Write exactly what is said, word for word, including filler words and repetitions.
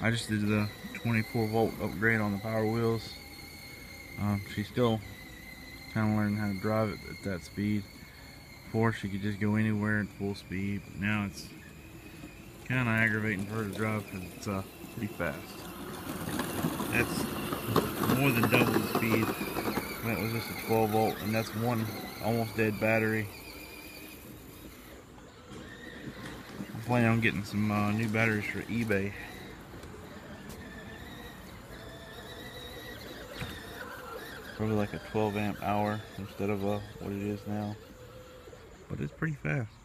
I just did the twenty-four volt upgrade on the Power Wheels. Um, she's still kind of learning how to drive it at that speed. Before she could just go anywhere at full speed, but now it's kind of aggravating for her to drive because it's uh, pretty fast. That's more than double the speed. That was just a twelve volt, and that's one almost dead battery. I'm planning on getting some uh, new batteries for eBay. Probably like a twelve amp hour instead of uh, what it is now. But it's pretty fast.